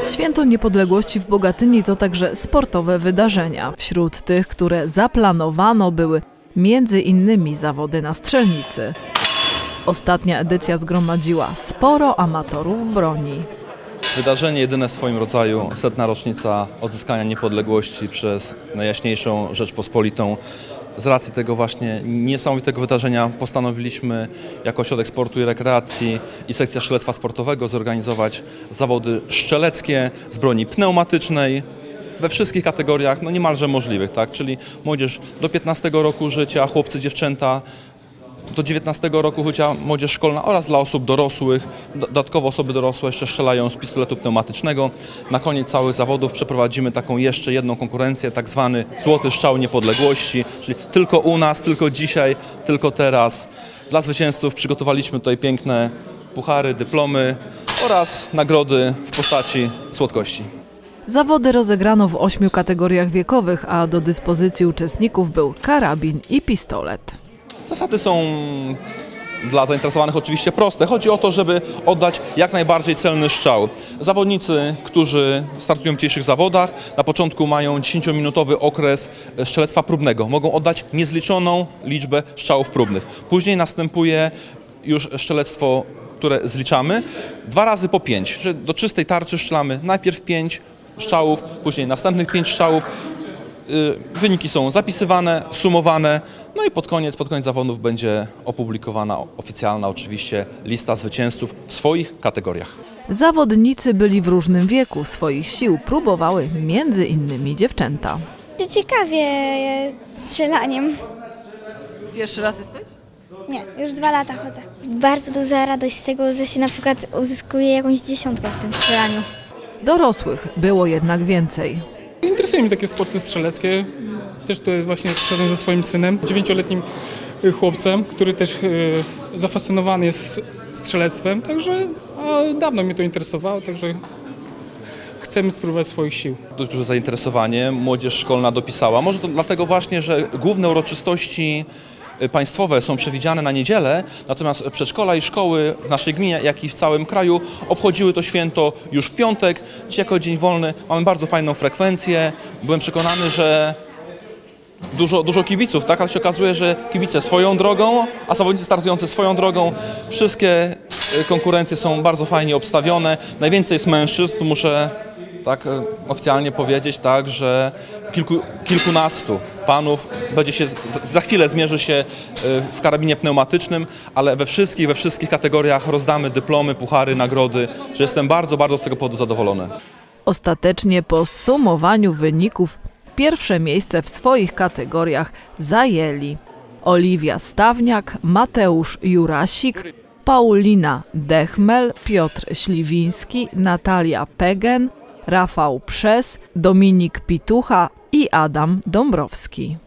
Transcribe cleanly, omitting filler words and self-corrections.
Święto Niepodległości w Bogatyni to także sportowe wydarzenia. Wśród tych, które zaplanowano, były m.in. zawody na strzelnicy. Ostatnia edycja zgromadziła sporo amatorów broni. Wydarzenie jedyne w swoim rodzaju, 100. rocznica odzyskania niepodległości przez Najjaśniejszą Rzeczpospolitą. Z racji tego właśnie niesamowitego wydarzenia postanowiliśmy jako Ośrodek Sportu i Rekreacji i Sekcja Strzelectwa Sportowego zorganizować zawody strzeleckie z broni pneumatycznej we wszystkich kategoriach, no niemalże możliwych, tak? Czyli młodzież do 15 roku życia, chłopcy, dziewczęta, do 19 roku życia, młodzież szkolna oraz dla osób dorosłych. Dodatkowo osoby dorosłe jeszcze strzelają z pistoletu pneumatycznego. Na koniec całych zawodów przeprowadzimy taką jeszcze jedną konkurencję, tak zwany Złoty Strzał Niepodległości, czyli tylko u nas, tylko dzisiaj, tylko teraz. Dla zwycięzców przygotowaliśmy tutaj piękne puchary, dyplomy oraz nagrody w postaci słodkości. Zawody rozegrano w 8 kategoriach wiekowych, a do dyspozycji uczestników był karabin i pistolet. Zasady są dla zainteresowanych oczywiście proste. Chodzi o to, żeby oddać jak najbardziej celny strzał. Zawodnicy, którzy startują w dzisiejszych zawodach, na początku mają 10-minutowy okres strzelectwa próbnego. Mogą oddać niezliczoną liczbę strzałów próbnych. Później następuje już strzelectwo, które zliczamy 2 razy po 5. Że do czystej tarczy strzelamy najpierw 5 strzałów, później następnych 5 strzałów. Wyniki są zapisywane, sumowane, no i pod koniec zawodów będzie opublikowana oficjalna oczywiście lista zwycięzców w swoich kategoriach. Zawodnicy byli w różnym wieku, swoich sił próbowały m.in. dziewczęta. Ciekawie strzelaniem. Pierwszy raz jesteś? Nie, już 2 lata chodzę. Bardzo duża radość z tego, że się na przykład uzyskuje jakąś 10 w tym strzelaniu. Dorosłych było jednak więcej. Interesują mnie takie sporty strzeleckie. Też to właśnie szedłem ze swoim synem, 9-letnim chłopcem, który też zafascynowany jest strzelectwem, także dawno mnie to interesowało, także chcemy spróbować swoich sił. Dość duże zainteresowanie, młodzież szkolna dopisała. Może to dlatego właśnie, że główne uroczystości państwowe są przewidziane na niedzielę, natomiast przedszkola i szkoły w naszej gminie, jak i w całym kraju obchodziły to święto już w piątek. Dzisiaj jako dzień wolny mamy bardzo fajną frekwencję. Byłem przekonany, że dużo kibiców, tak? Ale się okazuje, że kibice swoją drogą, a zawodnicy startujący swoją drogą. Wszystkie konkurencje są bardzo fajnie obstawione. Najwięcej jest mężczyzn, tu muszę tak oficjalnie powiedzieć, tak, że kilkunastu panów za chwilę zmierzy się w karabinie pneumatycznym, ale we wszystkich kategoriach rozdamy dyplomy, puchary, nagrody, że jestem bardzo z tego powodu zadowolony. Ostatecznie po sumowaniu wyników pierwsze miejsce w swoich kategoriach zajęli Oliwia Stawniak, Mateusz Jurasik, Paulina Dechmel, Piotr Śliwiński, Natalia Pegen, Rafał Przes, Dominik Pitucha i Adam Dąbrowski.